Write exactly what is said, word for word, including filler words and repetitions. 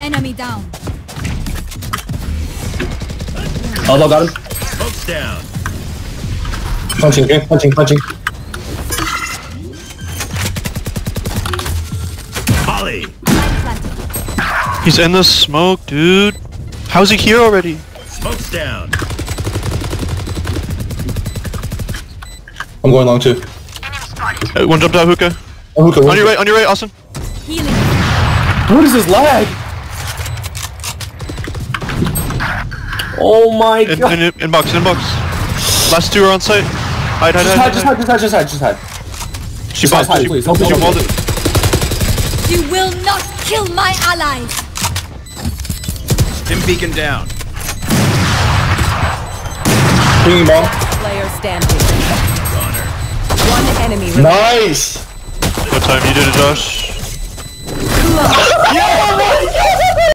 enemy down. Elbow got him. Smoke's down. Punching, okay? Punching, punching. Molly. He's in the smoke, dude. How's he here already? Smoke's down. I'm going long too. Uh, one jumped out, hookah. Oh, hookah, On your right, on your right, Austin. Healing. What is this lag? Oh my In, god. in, in, inbox, inbox. Last two are on site. Hide, hide, Just hide. hide, just hide, just hide, just hide, just hide. She Just hide, bought hide, it. please. She Don't walled it. You will not kill my allies. Stim beacon down. Ping ball. Player standing. One enemy remaining. Nice! What time you did it, Josh? Yeah,